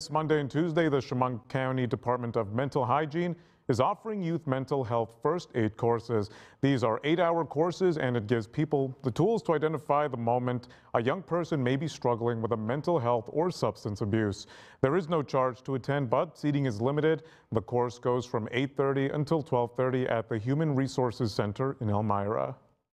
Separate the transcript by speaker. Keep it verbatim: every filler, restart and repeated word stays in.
Speaker 1: This Monday and Tuesday, the Chemung County Department of Mental Hygiene is offering youth mental health first aid courses. These are eight-hour courses, and it gives people the tools to identify the moment a young person may be struggling with a mental health or substance abuse. There is no charge to attend, but seating is limited. The course goes from eight thirty until twelve thirty at the Human Resources Center in Elmira.